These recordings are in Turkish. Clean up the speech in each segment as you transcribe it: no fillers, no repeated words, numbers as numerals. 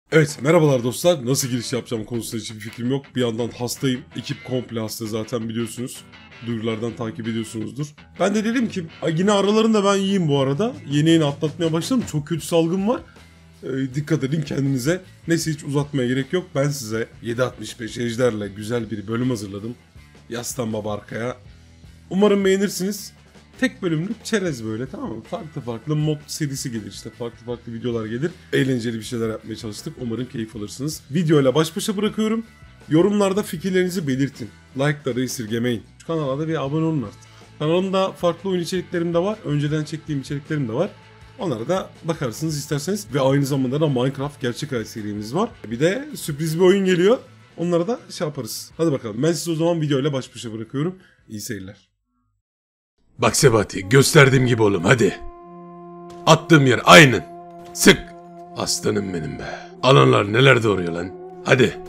Evet, merhabalar dostlar. Nasıl giriş yapacağım konusunda hiçbir fikrim yok. Bir yandan hastayım. Ekip komple hasta zaten biliyorsunuz. Duyurulardan takip ediyorsunuzdur. Ben de dedim ki yine aralarında ben yiyeyim bu arada. Yeni atlatmaya başladım. Çok kötü salgın var. Dikkat edin kendinize. Neyse hiç uzatmaya gerek yok. Ben size 765 ejderle güzel bir bölüm hazırladım. Yaslan baba arkaya. Umarım beğenirsiniz. Tek bölümlük çerez böyle, tamam mı? Farklı farklı mod serisi gelir işte. Farklı farklı videolar gelir. Eğlenceli bir şeyler yapmaya çalıştık. Umarım keyif alırsınız. Videoyla baş başa bırakıyorum. Yorumlarda fikirlerinizi belirtin. Like'ları esirgemeyin. Şu kanala da bir abone olun artık. Kanalımda farklı oyun içeriklerim de var. Önceden çektiğim içeriklerim de var. Onlara da bakarsınız isterseniz. Ve aynı zamanda da Minecraft gerçek hayat serimiz var. Bir de sürpriz bir oyun geliyor. Onlara da şey yaparız. Hadi bakalım. Ben sizi o zaman videoyla baş başa bırakıyorum. İyi seyirler. Bak Sebati, gösterdiğim gibi oğlum, hadi. Attığım yer aynen. Sık. Aslanım benim be. Alanlar neler doğuruyor lan. Hadi.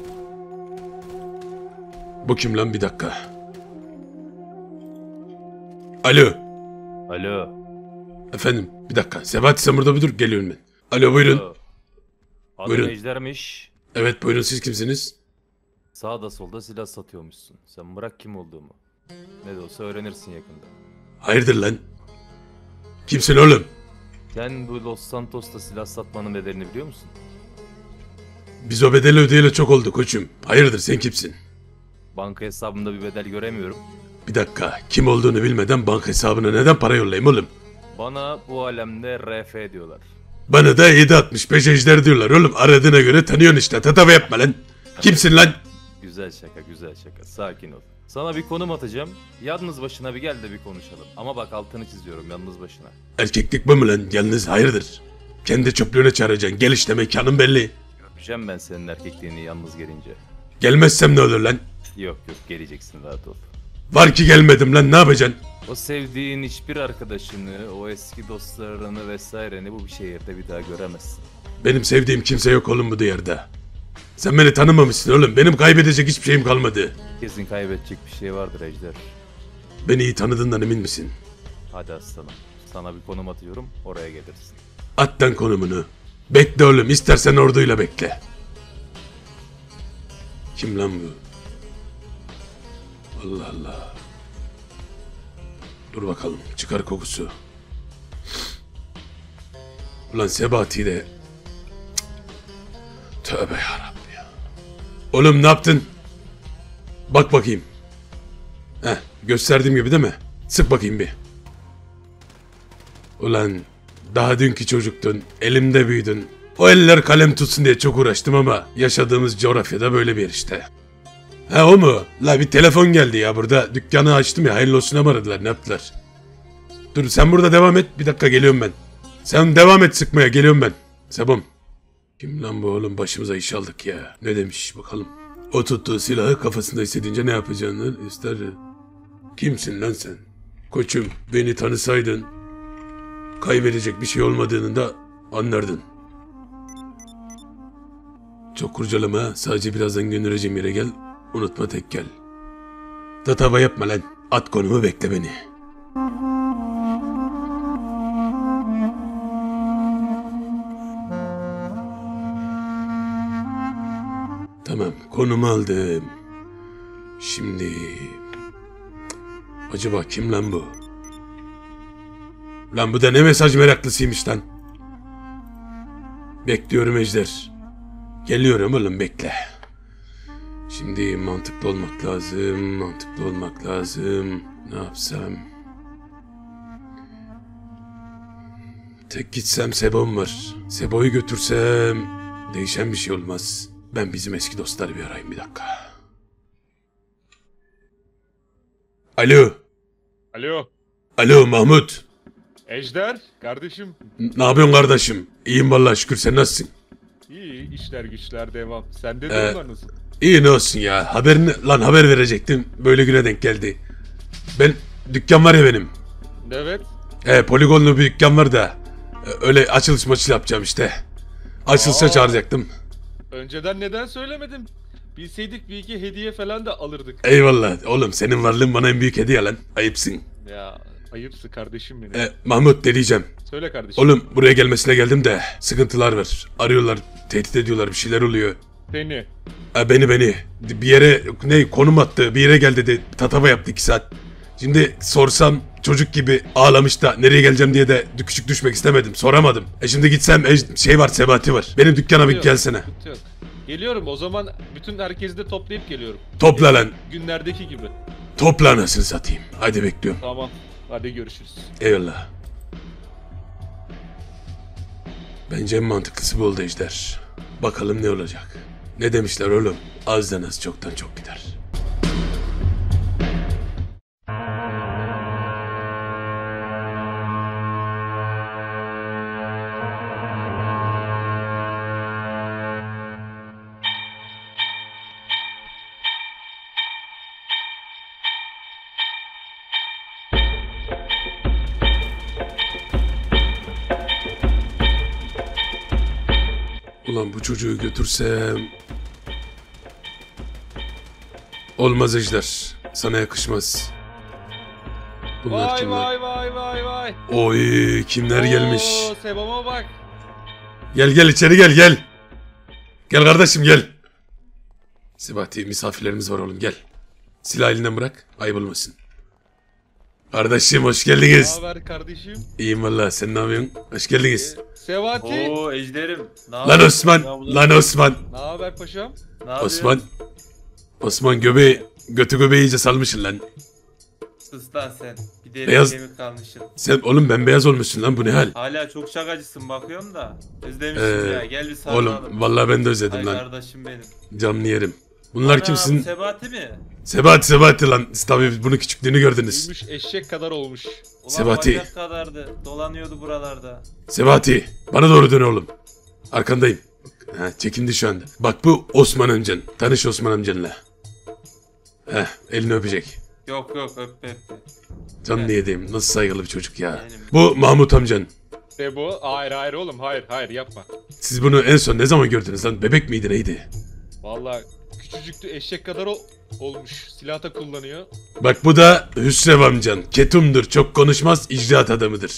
Bu kim lan, bir dakika. Alo. Alo. Efendim, bir dakika. Sebati sen burada bir dur, geliyorum ben. Alo, buyurun. Alo. Adı Buyurun. Ejder'miş. Evet buyurun, siz kimsiniz? Sağda solda silah satıyormuşsun. Sen bırak kim olduğumu. Ne de olsa öğrenirsin yakında. Hayırdır lan? Kimsin oğlum? Sen bu Los Santos'ta silah satmanın bedelini biliyor musun? Biz o bedeli ödeyeli çok oldu koçum. Hayırdır, sen kimsin? Banka hesabımda bir bedel göremiyorum. Bir dakika, kim olduğunu bilmeden banka hesabına neden para yollayayım oğlum? Bana bu alemde RF diyorlar. Bana da 765 ejder diyorlar oğlum. Aradığına göre tanıyorsun işte. Tatava yapma lan. Kimsin lan? Güzel şaka, güzel şaka. Sakin ol. Sana bir konum atacağım. Yalnız başına bir gel de bir konuşalım. Ama bak altını çiziyorum, yalnız başına. Erkeklik bu mu lan? Yalnız hayırdır? Kendi çöplüğüne çağıracaksın. Gel işte, mekanın belli. Öpeceğim ben senin erkekliğini yalnız gelince. Gelmezsem ne olur lan? Yok yok, geleceksin, rahat ol. Var ki gelmedim lan, ne yapacaksın? O sevdiğin hiçbir arkadaşını, o eski dostlarını vesaireni bu bir şehirde bir daha göremezsin. Benim sevdiğim kimse yok oğlum bu diyarda. Sen beni tanımamışsın oğlum. Benim kaybedecek hiçbir şeyim kalmadı. Kesin kaybedecek bir şey vardır Ejder. Beni iyi tanıdığından emin misin? Hadi aslanım. Sana bir konum atıyorum, oraya gelirsin. At lan konumunu. Bekle oğlum, istersen orduyla bekle. Kim lan bu? Allah Allah. Dur bakalım, çıkar kokusu. Ulan Sebati de. Cık. Tövbe yarabbim ya. Oğlum ne yaptın? Bak bakayım. Heh, gösterdiğim gibi değil mi? Sık bakayım bir. Ulan daha dünkü çocuktun, elimde büyüdün. O eller kalem tutsun diye çok uğraştım ama yaşadığımız coğrafyada böyle bir yer işte. Ha o mu? La bir telefon geldi ya, burada dükkanı açtım ya, hayırlı olsuna mı aradılar, ne yaptılar? Dur sen burada devam et, bir dakika geliyorum ben. Sen devam et sıkmaya, geliyorum ben. Sebom. Kim lan bu oğlum, başımıza iş aldık ya. Ne demiş bakalım. O tuttuğu silahı kafasında hissedince ne yapacağını ister. Kimsin lan sen? Koçum, beni tanısaydın kaybedecek bir şey olmadığını da anlardın. Çok kurcalama, sadece birazdan göndereceğim yere gel. Unutma, tek gel. Tatava yapma lan. At konumu, bekle beni. Tamam, konumu aldım. Şimdi... Acaba kim lan bu? Lan bu da ne mesaj meraklısıymış lan. Bekliyorum Ejder. Geliyorum oğlum, bekle. Şimdi mantıklı olmak lazım. Mantıklı olmak lazım. Ne yapsam? Tek gitsem Sebom var. Sebo'yu götürsem değişen bir şey olmaz. Ben bizim eski dostları bir arayayım, bir dakika. Alo. Alo, Alo Mahmut. Ejder, kardeşim. Ne yapıyorsun kardeşim? İyiyim vallahi şükür, sen nasılsın? İyi, işler güçler devam. Sende durumlar nasıl? İyi ne olsun ya. Haber verecektim. Böyle güne denk geldi. Ben dükkan var ya benim. Evet. Poligonlu bir dükkan var da. Öyle açılış yapacağım işte. Açılışa çağıracaktım. Önceden neden söylemedin? Bilseydik bir iki hediye falan da alırdık. Eyvallah. Oğlum senin varlığın bana en büyük hediye lan. Ayıpsın. Ya Ayıpsın kardeşim benim. Mahmut ne diyeceğim? Söyle kardeşim. Oğlum buraya gelmesine geldim de sıkıntılar var. Arıyorlar, tehdit ediyorlar, bir şeyler oluyor. Seni. Beni. Bir yere konum attı, bir yere gel dedi. Tatava yaptı 2 saat. Şimdi sorsam çocuk gibi ağlamış da nereye geleceğim diye de küçük düşmek istemedim. Soramadım. Şimdi gitsem var, Sebati var. Benim dükkana bir Yok, gelsene. sıkıntı yok. Geliyorum o zaman, bütün herkesi de toplayıp geliyorum. Topla lan. Günlerdeki gibi. Topla anasını satayım. Hadi bekliyorum. Tamam. Hadi görüşürüz. Eyvallah. Bence en mantıklısı bu oldu Ejder. Bakalım ne olacak. Ne demişler oğlum? Azdan az çoktan çok gider. Ulan bu çocuğu götürsem... Olmaz Ejder. Sana yakışmaz. Bunlar Vay kimler? vay vay vay vay. Oy kimler gelmiş. Oo, Sebam'a bak. Gel içeri gel. Gel kardeşim gel. Sebati misafirlerimiz var oğlum gel. Silah elinden bırak ayıp olmasın. Kardeşim hoş Ne geldiniz. haber kardeşim? İyiyim valla sen ne yapıyorsun? Hoş geldiniz. Sevati. Oo Ejderim. Ne Lan yapıyorsun? Osman. Lan Osman. Ne haber paşam? Ne yapıyorsun? Osman. Osman göbeği iyice salmışsın lan. Sus lan sen. Bir deri Beyaz- kemik kalmışsın. Sen oğlum bembeyaz olmuşsun lan bu ne hal? Hala çok şakacısın bakıyorum da. Özlemişsin ya. Gel bir sarılalım. Oğlum vallahi ben de özledim Ay lan. kardeşim benim. Canlı yerim. Bunlar Ana, kimsin? bu Sebati mi? Sebati lan. Siz tabii bunu küçüklüğünü gördünüz. Büyümüş eşek kadar olmuş. Ulan Sebati. bacak kadardı. Dolanıyordu buralarda. Sebati bana doğru dön oğlum. Arkandayım. Ha, çekindi şu anda. Bak bu Osman amcan. Tanış Osman amcanla. Elini öpecek. Yok öp. Canlı yediğim. Nasıl saygılı bir çocuk ya. Benim. Bu Mahmut amcan. Sebo. Hayır oğlum, hayır yapma. Siz bunu en son ne zaman gördünüz lan? Bebek miydi neydi? Vallahi küçücüktü, eşek kadar olmuş. Silah da kullanıyor. Bak bu da Hüsrev amcan. Ketumdur. Çok konuşmaz. İcraat adamıdır.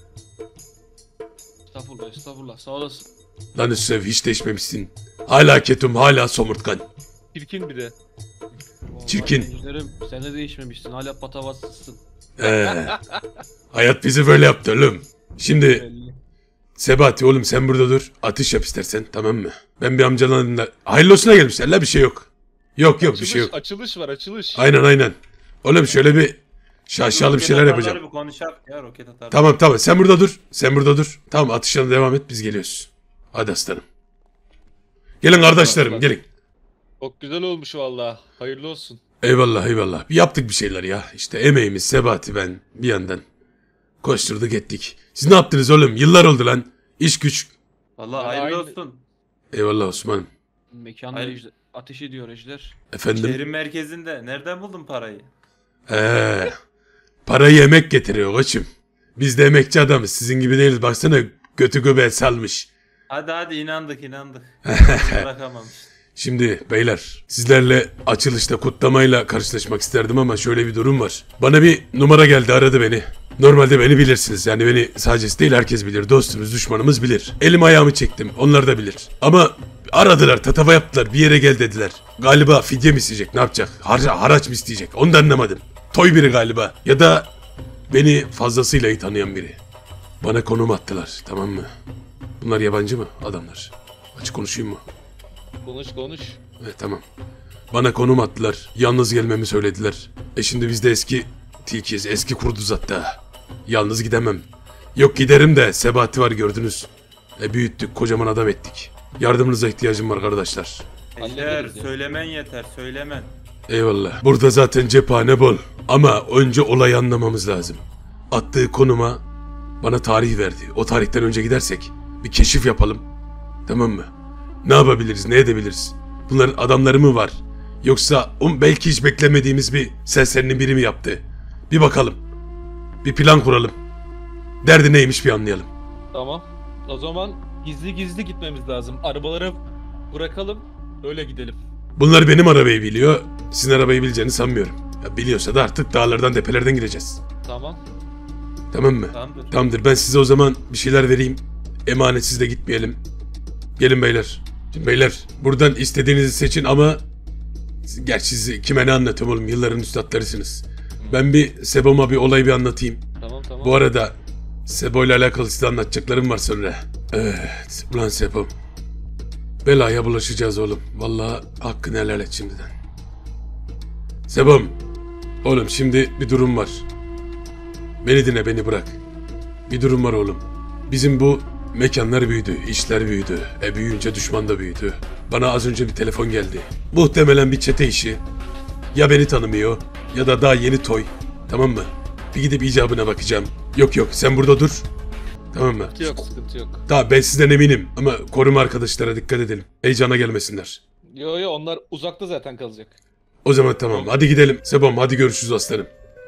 Estağfurullah sağ olasın. Lan Hüsrev hiç değişmemişsin. Hala ketum, hala somurtkan. Çirkin bir de. Çirkin. Ejderim, sen de değişmemişsin hala patavatsızsın. Hayat bizi böyle yaptı oğlum. Şimdi Belli. Sebati oğlum sen burada dur. Atış yap istersen tamam mı? Ben bir amcalarımla... Hayırlı olsuna gelmişler la bir şey yok. Yok bir şey yok. Açılış var, açılış. Aynen. Oğlum şöyle bir şaşalı bir şeyler yapacağım. Bir konuşalım ya roket atar. Tamam sen burada dur. Tamam atışlarına devam et biz geliyoruz. Hadi aslanım. Gelin kardeşlerim gelin. Çok güzel olmuş vallahi. Hayırlı olsun. Eyvallah. Bir yaptık bir şeyler ya. İşte emeğimiz Sebati ben bir yandan. Koşturduk ettik. Siz ne yaptınız oğlum? Yıllar oldu lan. İş güç. Vallahi Aynı- hayırlı olsun. Eyvallah Osman. Mekanda Hayır. ateş ediyor Ejder. Efendim? Şehrin merkezinde. Nereden buldun parayı? Parayı yemek getiriyor koçum. Biz de emekçi adamız. Sizin gibi değiliz. Baksana götü göbeğe salmış. Hadi inandık. Bırakamam. Şimdi beyler sizlerle açılışta kutlamayla karşılaşmak isterdim ama şöyle bir durum var. Bana bir numara geldi aradı beni. Normalde beni bilirsiniz yani beni sadece siz değil herkes bilir. Dostumuz düşmanımız bilir. Elim ayağımı çektim onlar da bilir. Ama aradılar tatava yaptılar bir yere gel dediler. Galiba fidye mi isteyecek ne yapacak? Haraç mı isteyecek onu da anlamadım. Toy biri galiba ya da beni fazlasıyla iyi tanıyan biri. Bana konum attılar tamam mı? Bunlar yabancı mı adamlar? Açık konuşayım mı? Konuş. Tamam. Bana konum attılar. Yalnız gelmemi söylediler. Şimdi biz de eski tilkiyiz. Eski kurduz hatta. Yalnız gidemem. Yok giderim de Sebati var gördünüz. Büyüttük. Kocaman adam ettik. Yardımınıza ihtiyacım var kardeşler. Ejder Hallederiz ya. söylemen yeter. Söylemen. Eyvallah. Burada zaten cephane bol. Ama önce olayı anlamamız lazım. Attığı konuma bana tarih verdi. O tarihten önce gidersek bir keşif yapalım. Tamam mı? Ne yapabiliriz, ne edebiliriz? Bunların adamları mı var? Yoksa belki hiç beklemediğimiz bir serserinin biri mi yaptı? Bir bakalım. Bir plan kuralım. Derdi neymiş bir anlayalım. Tamam. O zaman gizli gitmemiz lazım. Arabaları bırakalım. Öyle gidelim. Bunlar benim arabayı biliyor. Sizin arabayı bileceğini sanmıyorum. Ya biliyorsa da artık dağlardan tepelerden gideceğiz. Tamam. Tamam mı? Tamamdır. Tamamdır, ben size o zaman bir şeyler vereyim. Emanetsiz de gitmeyelim. Gelin beyler. Şimdi beyler buradan istediğinizi seçin ama gerçi sizi kime ne anlatıyorum oğlum, yılların üstadlarısınız. Ben bir Sebom'a bir olayı bir anlatayım. Tamam. Bu arada Sebo ile alakalı size anlatacaklarım var sonra. Evet ulan Sebom. Belaya bulaşacağız oğlum. Vallahi hakkını helal et şimdiden. Sebom. Oğlum şimdi bir durum var. Beni dinle, beni bırak. Bir durum var oğlum. Bizim bu mekanlar büyüdü, işler büyüdü. Büyüyünce düşman da büyüdü. Bana az önce bir telefon geldi. Muhtemelen bir çete işi. Ya beni tanımıyor ya da daha yeni toy. Tamam mı? Bir gidip icabına bakacağım. Yok sen burada dur. Tamam mı? Sıkıntı yok. Tamam, ben sizden eminim ama koruma arkadaşlara dikkat edelim. Heyecana gelmesinler. Yo onlar uzakta zaten kalacak. O zaman tamam, hadi gidelim. Sebom hadi görüşürüz aslanım.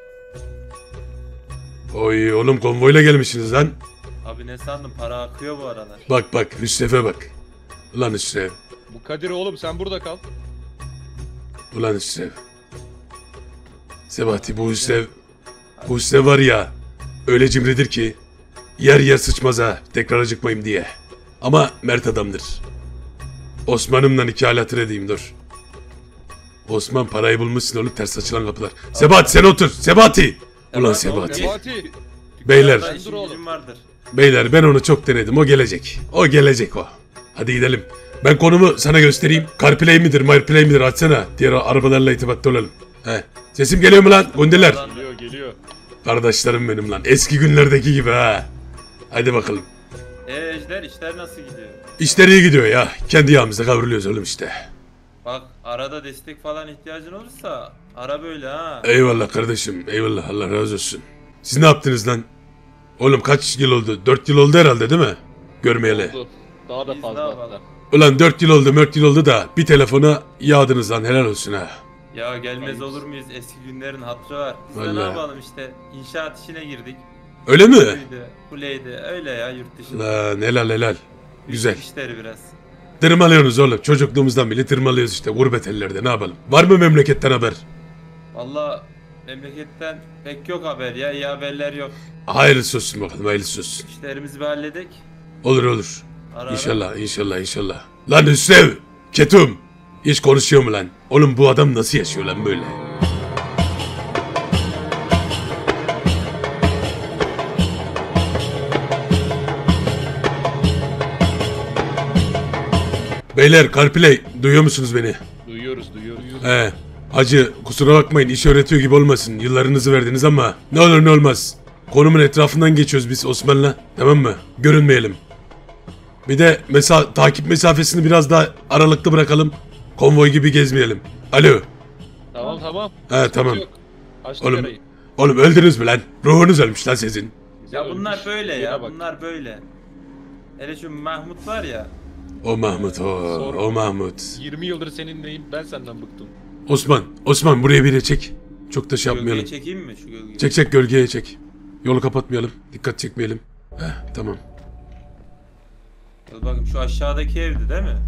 Oy oğlum, konvoyla gelmişsiniz lan. Abi ne sandın, para akıyor bu aralar. Bak Hüsrev'e bak. Ulan Hüsrev. Bu Kadir oğlum sen burada kal. Ulan Hüsrev. Sebahati bu Hüsrev var ya, öyle cimridir ki yer sıçmaz ha, tekrar acıkmayayım diye. Ama mert adamdır. Osman'ımla iki halatır edeyim dur. Osman parayı bulmuşsun oğlum, ters açılan kapılar. Sebahati sen otur, Sebahati. Ulan Sebahati. Fatih. Beyler. Dükkanda Dur oğlum. işim vardır. Beyler ben onu çok denedim, o gelecek. O gelecek o. Hadi gidelim. Ben konumu sana göstereyim. CarPlay midir, MyPlay midir açsana. Diğer arabalarla irtibatta olalım. He. Sesim geliyor mu lan Gundeler? Geliyor. Kardeşlerim benim lan. Eski günlerdeki gibi ha. Hadi bakalım. Ejder işler nasıl gidiyor? İşler iyi gidiyor ya. Kendi yağımıza kavruluyoruz oğlum işte. Bak arada destek falan ihtiyacın olursa ara böyle ha. Eyvallah kardeşim. Eyvallah, Allah razı olsun. Siz ne yaptınız lan? Oğlum kaç yıl oldu? 4 yıl oldu herhalde değil mi? Görmeyeli. Oldu. Daha da Biz fazla ne hatta. yapalım? Ulan 4 yıl oldu 4 yıl oldu da bir telefona yağdınız lan, helal olsun ha. Ya gelmez olur muyuz? Eski günlerin hatırı var. Biz de ne Vallahi. yapalım işte. İnşaat işine girdik. Öyle mi? Kuleydi. Öyle ya, yurt dışında. Lan helal. Güzel. İşleri biraz. Tırmalıyorsunuz oğlum. Çocukluğumuzdan beri tırmalıyoruz işte gurbet ellerde, ne yapalım. Var mı memleketten haber? Valla memleketten pek yok haber ya. İyi haberler yok. Hayırlısı olsun bakalım, hayırlısı olsun. İşlerimizi bir halledek. Olur. Ara İnşallah. Lan Hüsrev, Ketum. Hiç konuşuyor mu lan? Oğlum bu adam nasıl yaşıyor lan böyle? Beyler CarPlay duyuyor musunuz beni? Duyuyoruz. He. Hacı kusura bakmayın, iş öğretiyor gibi olmasın. Yıllarınızı verdiniz ama ne olur ne olmaz. Konumun etrafından geçiyoruz biz Osman'la. Tamam mı? Görünmeyelim. Bir de takip mesafesini biraz daha aralıklı bırakalım. Konvoy gibi gezmeyelim. Alo. Tamam. He tamam. Yok. Açtık Oğlum, arayı. oğlum öldünüz mü lan? Ruhunuz ölmüş lan sizin. Ya bunlar böyle Yere ya. bak. Bunlar böyle. Hele şu Mahmut var ya. O Mahmut o Mahmut. 20 yıldır seninleyim. Ben senden bıktım. Osman buraya bir yere çek. Çok da şey Gölgeye yapmayalım. çekeyim mi şu gölgeyi? Çek gölgeye çek. Yolu kapatmayalım. Dikkat çekmeyelim. Tamam. Dur bakayım, şu aşağıdaki evdi değil mi?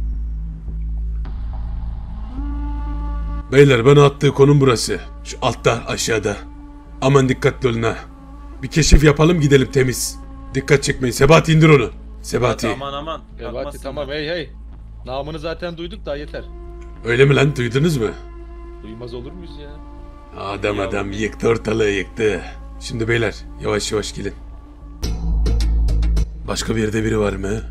Beyler bana attığı konum burası. Şu altta aşağıda. Aman dikkatli olun ha. Bir keşif yapalım gidelim temiz. Dikkat çekmeyin. Sebahati indir onu. Sebahati. Aman. Ebati Bakmasın. tamam hey. Namını zaten duyduk daha yeter. Öyle mi lan, duydunuz mu? Duymaz olur muyuz ya? Adam yıktı ortalığı yıktı. Şimdi beyler yavaş gelin. Başka bir yerde biri var mı?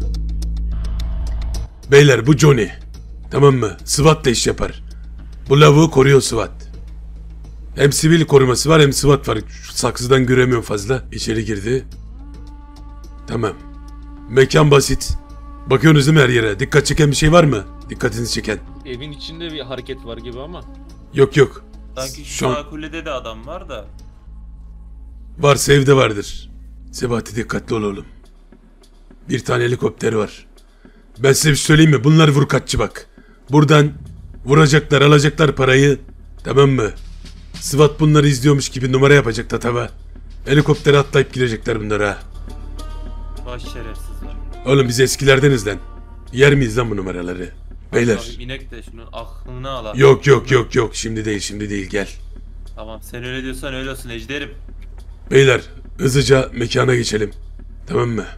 Beyler bu Johnny. Tamam mı? SWAT da iş yapar. Bu lavuğu koruyor SWAT. Hem sivil koruması var hem SWAT var. Şu saksıdan göremiyorum fazla. İçeri girdi. Tamam. Mekan basit. Bakıyorsunuz değil mi her yere? Dikkat çeken bir şey var mı? Dikkatinizi çeken. Evin içinde bir hareket var gibi ama. Yok. Sanki şu Şu an sağ kulede de adam var da. varsa evde vardır. Sebahati dikkatli ol oğlum. Bir tane helikopter var. Ben size bir şey söyleyeyim mi? Bunlar vurkaççı bak. Buradan vuracaklar, alacaklar parayı. Tamam mı? SWAT bunları izliyormuş gibi numara yapacak tatava. Helikoptere atlayıp gidecekler bunlar ha. Baş şerefsizler. Oğlum biz eskilerdeniz lan. Yer miyiz lan bu numaraları? Beyler. Abi inek de şunun aklını al. Yok. Şimdi değil gel. Tamam sen öyle diyorsan öyle olsun ejderim. Beyler hızlıca mekana geçelim. Tamam mı?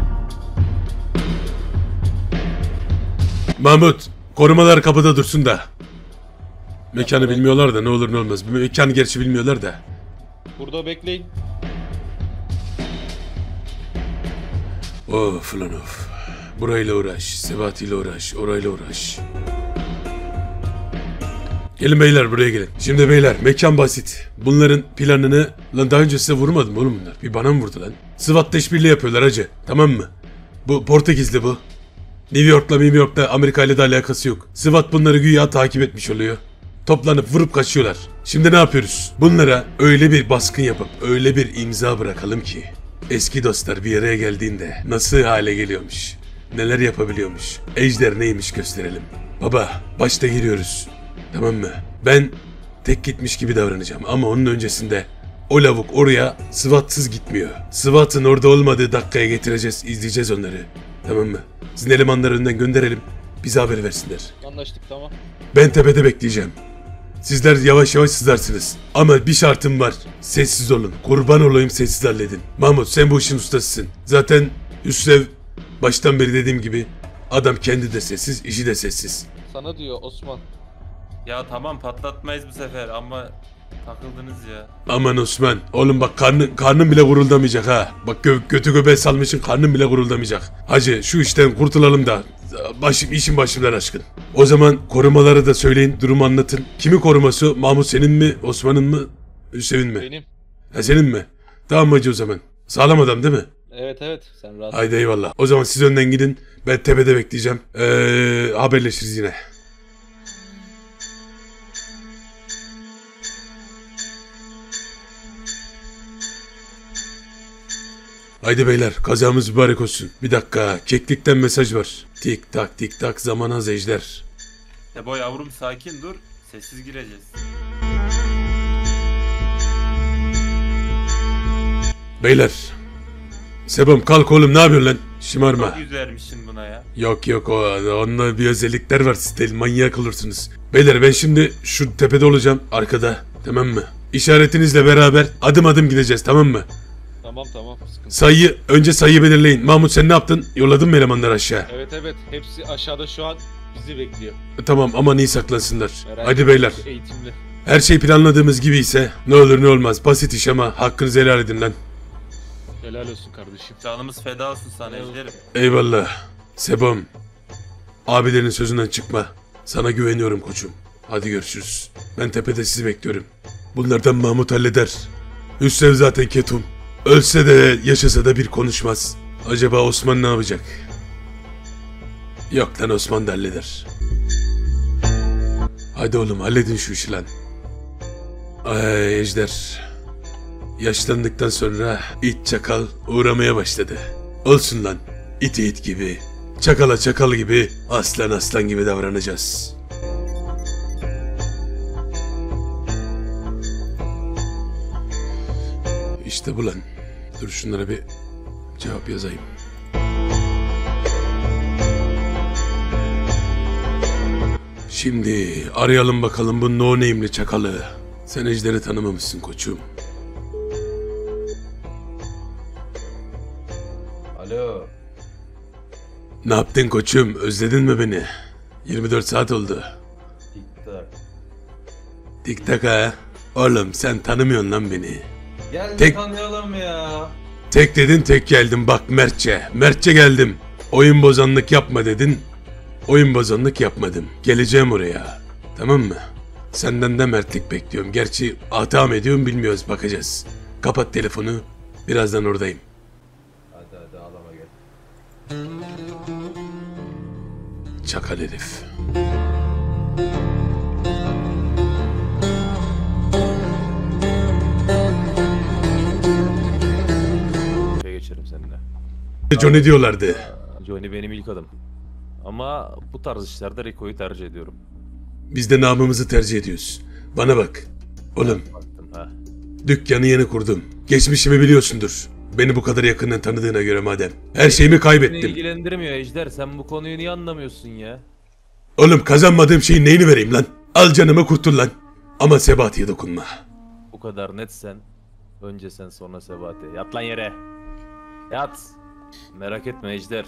Mahmut, korumalar kapıda dursun da. Mekanı bilmiyorlar da ne olur ne olmaz. Mekanı gerçi bilmiyorlar da. Burada bekleyin. Of lan of. Burayla uğraş, Sebati'yle uğraş, orayla uğraş. Gelin beyler, buraya gelin. Şimdi beyler, mekan basit. Bunların planını... Lan daha önce size vurmadım oğlum bunlar. Bir bana mı vurdu lan? SWAT'ta işbirliği yapıyorlar hacı. Tamam mı? Bu Portekizli bu. New York'ta Amerika ile de alakası yok. SWAT bunları güya takip etmiş oluyor. Toplanıp vurup kaçıyorlar. Şimdi ne yapıyoruz? Bunlara öyle bir baskın yapıp öyle bir imza bırakalım ki eski dostlar bir araya geldiğinde nasıl hale geliyormuş, neler yapabiliyormuş, ejder neymiş gösterelim. Baba, başta giriyoruz. Tamam mı? Ben tek gitmiş gibi davranacağım ama onun öncesinde o lavuk oraya SWAT'sız gitmiyor. SWAT'ın orada olmadığı dakikaya getireceğiz, izleyeceğiz onları. Tamam mı? Sizin elemanları önden gönderelim, bize haber versinler. Anlaştık, tamam. Ben tepede bekleyeceğim. Sizler yavaş yavaş sızlarsınız. Ama bir şartım var. Sessiz olun. Kurban olayım, sessiz halledin. Mahmut, sen bu işin ustasısın. Zaten Hüsrev baştan beri dediğim gibi adam kendi de sessiz, işi de sessiz. Sana diyor Osman. Ya tamam, patlatmayız bu sefer ama takıldınız ya. Aman Osman, oğlum bak karnın bile guruldamayacak ha. Bak götü göbeğe salmışsın, karnın bile guruldamayacak. Hacı şu işten kurtulalım da işin başımdan aşkın. O zaman korumaları da söyleyin, durumu anlatın. Kimi koruması? Mahmut senin mi, Osman'ın mı, Hüsevin mi? Benim. Ha senin mi? Tamam hacı o zaman. Sağlam adam değil mi? Evet, sen rahat. Haydi eyvallah. O zaman siz önden gidin. Ben tepede bekleyeceğim. Haberleşiriz yine. Haydi beyler, kazamız mübarek olsun. Bir dakika, keklikten mesaj var. Tik tak zaman az ejder. Sebo yavrum sakin dur. Sessiz gireceğiz. Beyler. Sebom kalk oğlum, ne yapıyorsun lan? Şımarma. Çok yüz vermişsin buna ya. Yok onunla bir özellikler var, siz de manyak olursunuz. Beyler ben şimdi şu tepede olacağım, arkada, tamam mı? İşaretinizle beraber adım adım gideceğiz, tamam mı? Tamam. Sıkıntı. Önce sayıyı belirleyin. Mahmut sen ne yaptın? Yolladın mı elemanları aşağı? Evet. Hepsi aşağıda şu an bizi bekliyor. Tamam ama iyi saklansınlar. Merak Hadi etme, beyler. Eğitimli. Her şey planladığımız gibi ise ne olur ne olmaz. Basit iş ama hakkınızı helal edin lan. Helal olsun kardeşim. Canımız feda olsun sana ejderim. Eyvallah. Sebom. Abilerin sözünden çıkma. Sana güveniyorum koçum. Hadi görüşürüz. Ben tepede sizi bekliyorum. Bunlardan Mahmut halleder. Hüsrev zaten ketum. Ölse de yaşasa da bir konuşmaz. Acaba Osman ne yapacak? Yok lan, Osman da halleder. Hadi oğlum halledin şu işi lan. Ay ejder. Yaşlandıktan sonra it çakal uğramaya başladı. Olsun lan. İti it gibi. Çakala çakal gibi. Aslan aslan gibi davranacağız. İşte bu lan. Dur şunlara bir cevap yazayım. Şimdi arayalım bakalım bu no name'li çakalı. Sen ejderi tanımamışsın koçum. Alo. Ne yaptın koçum? Özledin mi beni? 24 saat oldu. TikTok. Tik tak ha. Oğlum sen tanımıyorsun lan beni. Gel Tek- tanıyalım ya. Tek dedin tek geldim bak Mertçe. Mertçe geldim. Oyun bozanlık yapma dedin. Oyun bozanlık yapmadım. Geleceğim oraya. Tamam mı? Senden de mertlik bekliyorum. Gerçi hata mı ediyorum bilmiyoruz, bakacağız. Kapat telefonu. Birazdan oradayım. Hadi ağlama gel. Çakal herif. Geçerim seninle. Johnny diyorlardı. Johnny benim ilk adım. Ama bu tarz işlerde Rico'yu tercih ediyorum. Biz de namımızı tercih ediyoruz. Bana bak. Oğlum Baktım ha. dükkanı yeni kurdum. Geçmişimi biliyorsundur. Beni bu kadar yakından tanıdığına göre madem. Her şeyimi Beni kaybettim. ilgilendirmiyor Ejder. Sen bu konuyu niye anlamıyorsun ya? Oğlum kazanmadığım şeyin neyini vereyim lan? Al canımı kurtul lan. Ama Sebati'ye dokunma. Bu kadar netsen Önce sen sonra Sebati. Yat lan yere. Yat. Merak etme Ejder.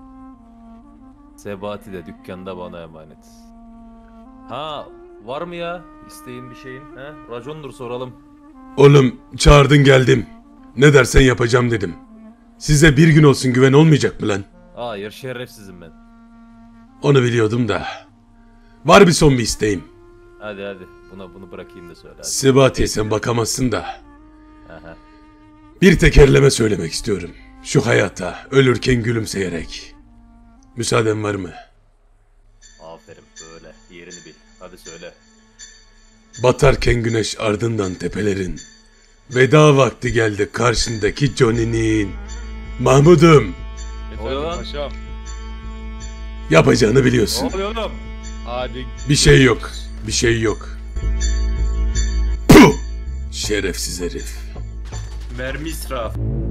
Sebati de dükkanda bana emanet. Ha var mı ya isteğin bir şeyin? He? Racondur soralım. Oğlum çağırdın geldim. Ne dersen yapacağım dedim. Size bir gün olsun güven olmayacak mı lan? Hayır şerefsizim ben. Onu biliyordum da. Var bir son bir isteğim. Hadi bunu bırakayım da söyle hadi. Sebati'ye sen bakamazsın da. Aha. Bir tekerleme söylemek istiyorum. Şu hayata ölürken gülümseyerek. Müsaaden var mı? Aferin böyle yerini bil. Hadi söyle. Batarken güneş ardından tepelerin. Veda vakti geldi karşındaki Johnny'nin. Mahmud'um oluyor lan? Paşam. yapacağını Ne biliyorsun. oluyor oğlum? Hadi. Bir şey yok. Bir şey yok. Puh! Şerefsiz herif. Mermi israfı.